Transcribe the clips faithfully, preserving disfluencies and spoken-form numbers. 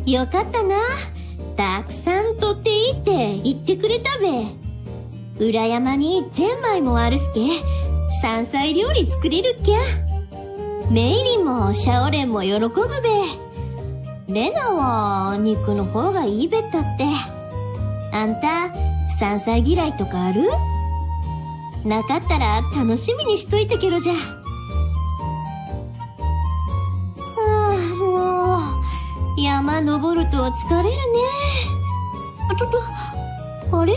よかったな。たくさん取っていいって言ってくれたべ。裏山にゼンマイもあるすけ、山菜料理作れるっきゃ。メイリンもシャオレンも喜ぶべ。レナは肉の方がいいべったって。あんた、山菜嫌いとかある？なかったら楽しみにしといたけどじゃ。はあ、もう、山登ると疲れるね。ちょっと、あれ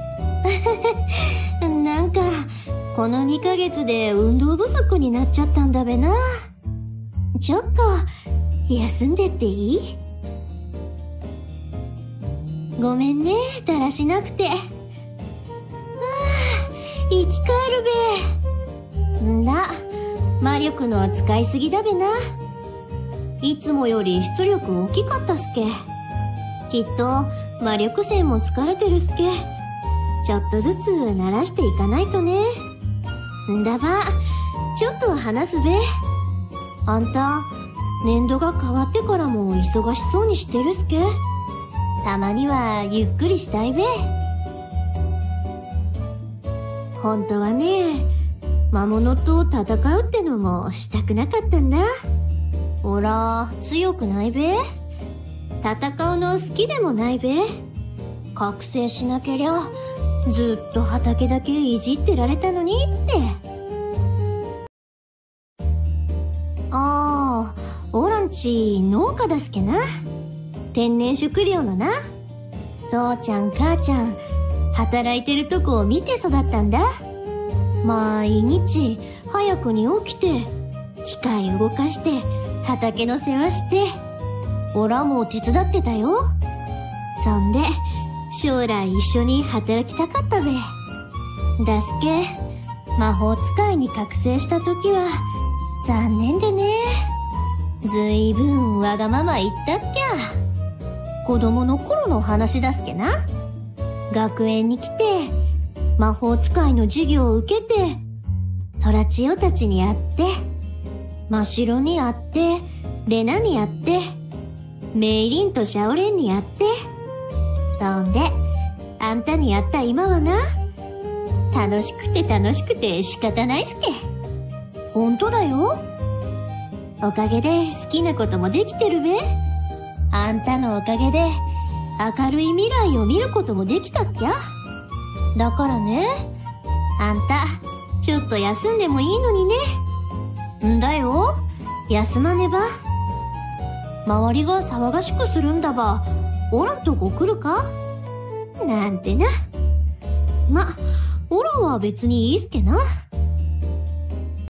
なんか、このにかげつで運動不足になっちゃったんだべな。ちょっと、休んでっていい？ごめんね、だらしなくて。はあ、生き返るべ。んだ、魔力の使いすぎだべな。いつもより出力大きかったすけ。きっと魔力線も疲れてるすけ。ちょっとずつ慣らしていかないとね。んだば、ちょっと話すべ。あんた、年度が変わってからも忙しそうにしてるすけ。たまにはゆっくりしたいべ。本当はね、魔物と戦うってのもしたくなかったんだ。おら、強くないべ。戦うの好きでもないべ。覚醒しなけりゃ、ずっと畑だけいじってられたのにって。ああ、オランチ農家だすけな。天然食料のな。父ちゃん母ちゃん、働いてるとこを見て育ったんだ。毎日早くに起きて、機械動かして、畑の世話して、オラも手伝ってたよ。そんで、将来一緒に働きたかったべ。だすけ、魔法使いに覚醒した時は、残念でね。ずいぶんわがまま言ったっきゃ。子供の頃の話だすけな。学園に来て、魔法使いの授業を受けて、トラチオたちに会って、真白に会って、レナに会って、メイリンとシャオレンに会って、そんで、あんたに会った今はな、楽しくて楽しくて仕方ないすけ。ほんとだよ。おかげで好きなこともできてるべ。あんたのおかげで明るい未来を見ることもできたっきゃ。だからね、あんた、ちょっと休んでもいいのにね。んだよ、休まねば。周りが騒がしくするんだば、オラんとこ来るか？なんてな。ま、オラは別にいいすけな。